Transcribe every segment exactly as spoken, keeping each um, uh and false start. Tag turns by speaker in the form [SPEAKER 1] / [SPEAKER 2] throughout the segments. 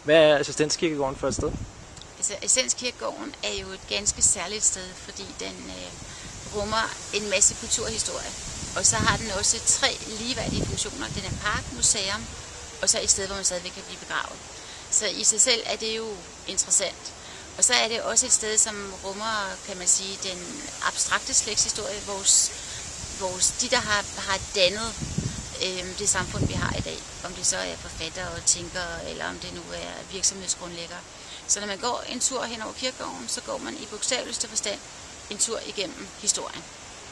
[SPEAKER 1] Hvad er Assistenskirkegården for et sted?
[SPEAKER 2] Altså, Assistenskirkegården er jo et ganske særligt sted, fordi den øh, rummer en masse kulturhistorie. Og så har den også tre ligeværdige funktioner. Den er park, museum, og så et sted, hvor man stadigvæk kan blive begravet. Så i sig selv er det jo interessant. Og så er det også et sted, som rummer, kan man sige, den abstrakte slægtshistorie, vores, vores, de, der har, har dannet øh, det samfund, vi har i dag. Om det så er forfattere og tænkere, eller om det nu er virksomhedsgrundlæggere. Så når man går en tur hen over kirkegården, så går man i bogstaveligste forstand en tur igennem historien.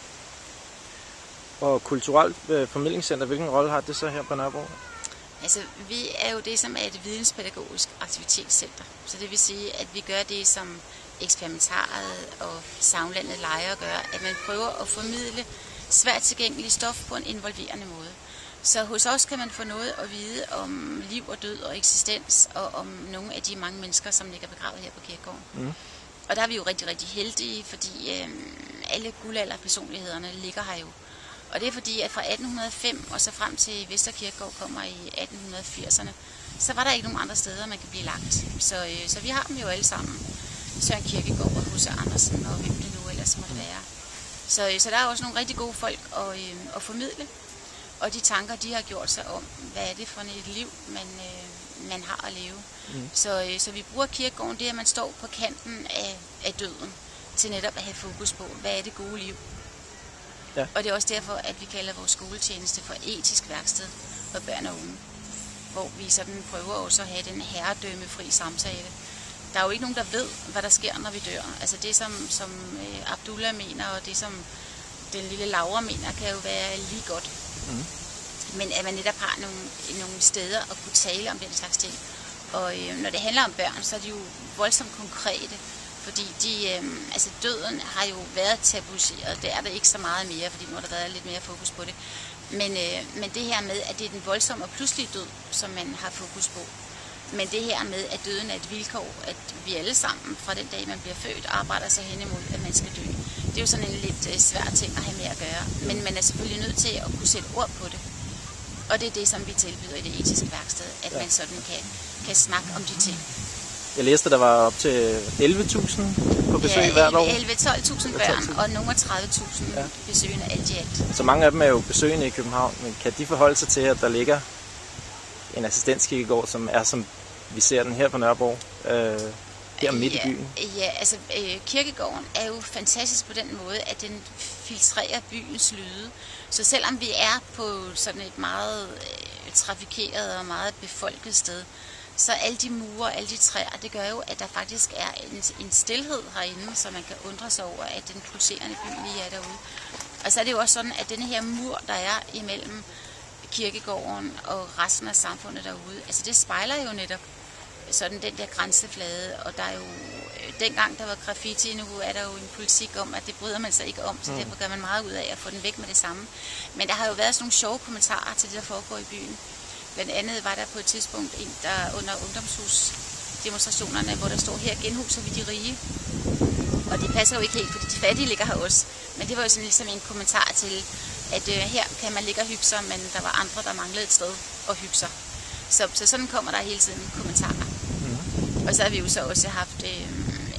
[SPEAKER 1] Og kulturelt øh, formidlingscenter, hvilken rolle har det så her på Nørrebro?
[SPEAKER 2] Altså, vi er jo det, som er et videnspædagogisk aktivitetscenter. Så det vil sige, at vi gør det, som Eksperimentaret og Sagnlandet leger at gøre, at man prøver at formidle svært tilgængeligt stof på en involverende måde. Så hos os kan man få noget at vide om liv og død og eksistens, og om nogle af de mange mennesker, som ligger begravet her på kirkegården. Mm. Og der er vi jo rigtig, rigtig heldige, fordi øh, alle guldalderpersonlighederne ligger her jo. Og det er fordi, at fra atten hundrede og fem og så frem til Vestre Kirkegård kommer i atten firserne, så var der ikke nogen andre steder, man kan blive lagt. Så, øh, så vi har dem jo alle sammen. Søren Kierkegaard og H C Andersen og hvem det nu ellers måtte være. Så, øh, så der er også nogle rigtig gode folk at, øh, at formidle. Og de tanker, de har gjort sig om, hvad er det for et liv, man, øh, man har at leve. Mm. Så, øh, så vi bruger kirkegården, det er, at man står på kanten af, af døden, til netop at have fokus på, hvad er det gode liv. Ja. Og det er også derfor, at vi kalder vores skoletjeneste for etisk værksted for børn og unge. Hvor vi sådan prøver også at have den herredømmefri samtale. Der er jo ikke nogen, der ved, hvad der sker, når vi dør. Altså det, som, som øh, Abdullah mener, og det, som den lille Laura mener, kan jo være lige godt. Mm. Men at man netop har nogle, nogle steder at kunne tale om den slags ting. Og øh, når det handler om børn, så er de jo voldsomt konkrete. Fordi de, øh, altså døden har jo været tabuiseret. Det er der ikke så meget mere, fordi nu har der været lidt mere fokus på det. Men, øh, men det her med, at det er den voldsomme og pludselige død, som man har fokus på. Men det her med, at døden er et vilkår, at vi alle sammen fra den dag, man bliver født, arbejder sig hen imod, at man skal dø. Det er jo sådan en lidt øh, svær ting at have med at gøre. Men man er selvfølgelig nødt til at kunne sætte ord på det. Og det er det, som vi tilbyder i det etiske værksted, at ja. man sådan kan, kan snakke om de ting.
[SPEAKER 1] Jeg læste, at der var op til elleve tusind på besøg
[SPEAKER 2] ja,
[SPEAKER 1] hvert år.
[SPEAKER 2] elleve til tolv tusind børn og nogle tredive tusind ja. besøgende alt i alt.
[SPEAKER 1] Så mange af dem er jo besøgende i København, men kan de forholde sig til, at der ligger en assistenskirkegård, som er som vi ser den her på Nørrebro, øh, her midt
[SPEAKER 2] ja,
[SPEAKER 1] i byen?
[SPEAKER 2] Ja, altså øh, kirkegården er jo fantastisk på den måde, at den filtrerer byens lyde. Så selvom vi er på sådan et meget øh, trafikeret og meget befolket sted, så alle de mure, alle de træer, det gør jo, at der faktisk er en, en stilhed herinde, så man kan undre sig over, at den pulserende by lige er derude. Og så er det jo også sådan, at denne her mur, der er imellem kirkegården og resten af samfundet derude, altså det spejler jo netop sådan den der grænseflade, og der er jo, dengang der var graffiti, nu er der jo en politik om, at det bryder man sig ikke om, så mm. derfor gør man meget ud af at få den væk med det samme. Men der har jo været sådan nogle sjove kommentarer til det, der foregår i byen. Blandt andet var der på et tidspunkt en, der under ungdomshusdemonstrationerne, hvor der står, her genhuser vi de rige. Og det passer jo ikke helt, fordi de fattige ligger her også. Men det var jo sådan ligesom en kommentar til, at øh, her kan man ligge og hygge sig, men der var andre, der manglede et sted at hygge sig. Så, så sådan kommer der hele tiden kommentarer. Mm. Og så har vi jo så også haft øh,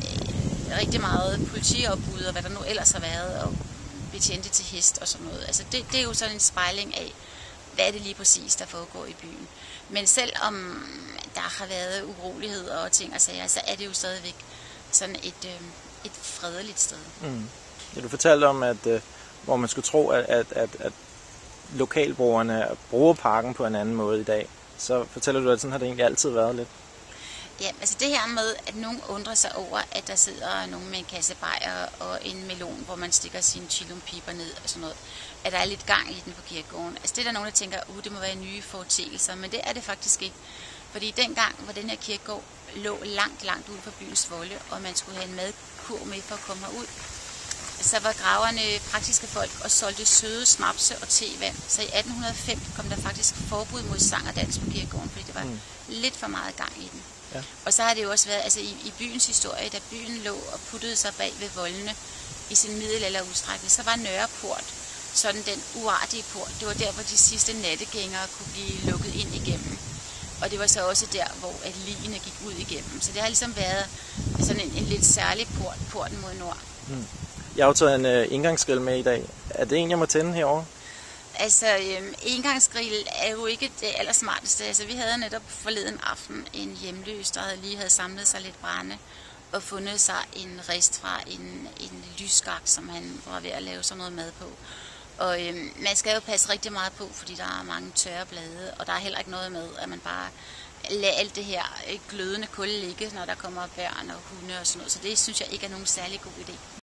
[SPEAKER 2] rigtig meget politiopbud, og hvad der nu ellers har været, og betjente til hest og sådan noget. Altså det, det er jo sådan en spejling af, hvad er det lige præcis, der foregår i byen. Men selvom der har været uroligheder og ting og sager, så er det jo stadigvæk sådan et, øh, et fredeligt sted. Mm.
[SPEAKER 1] Ja, du fortalte om, at øh, hvor man skulle tro, at, at, at, at lokalbrugerne bruger parken på en anden måde i dag. Så fortæller du, at sådan har det egentlig altid været lidt?
[SPEAKER 2] Ja, altså det her med, at nogen undrer sig over, at der sidder nogen med en kasse bajer og en melon, hvor man stikker sine chilumpiber ned og sådan noget, at der er lidt gang i den på kirkegården. Altså det er der nogen, der tænker, uh, det må være nye foreteelser, men det er det faktisk ikke. Fordi dengang, hvor den her kirkegård lå langt, langt ude for byens volde, og man skulle have en madkur med for at komme herud, så var graverne praktiske folk og solgte søde snapse og tevand. Så i atten hundrede og fem kom der faktisk forbud mod sang og dans på kirkegården, fordi det var mm. lidt for meget gang i den. Ja. Og så har det jo også været, altså i, i byens historie, da byen lå og puttede sig bag ved voldene i sin middelalderudstrækning, så var Nørreport sådan den uartige port. Det var der, hvor de sidste nattegængere kunne blive lukket ind igennem. Og det var så også der, hvor at ligene gik ud igennem. Så det har ligesom været sådan en, en lidt særlig port, porten mod nord.
[SPEAKER 1] Mm. Jeg har jo taget en øh, indgangsgrill med i dag. Er det en, jeg må tænde herovre?
[SPEAKER 2] Altså, øhm, engangsgrill er jo ikke det allersmarteste. Altså, vi havde netop forleden aften en hjemløs, der lige havde samlet sig lidt brænde og fundet sig en rest fra en, en lysskak, som han var ved at lave sådan noget mad på. Og øhm, man skal jo passe rigtig meget på, fordi der er mange tørre blade, og der er heller ikke noget med, at man bare lader alt det her glødende kul ligge, når der kommer børn og hunde og sådan noget. Så det synes jeg ikke er nogen særlig god idé.